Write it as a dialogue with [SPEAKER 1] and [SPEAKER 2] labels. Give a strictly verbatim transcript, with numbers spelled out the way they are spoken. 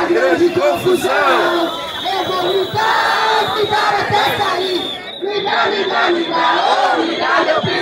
[SPEAKER 1] grande confusão.
[SPEAKER 2] Eu vou gritar, gritar até sair. Ligar, ligar, ligar, oh, ligar, eu